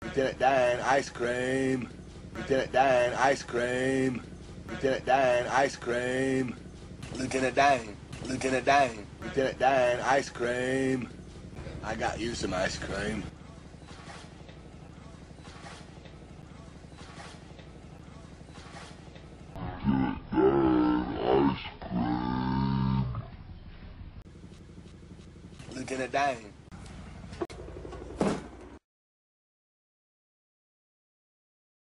Lieutenant Dan, ice cream. Lieutenant Dan, ice cream. Lieutenant Dan, ice cream. Lieutenant Dan, Lieutenant Dan, Lieutenant Dan, ice cream. I got you some ice cream. Lieutenant Dan.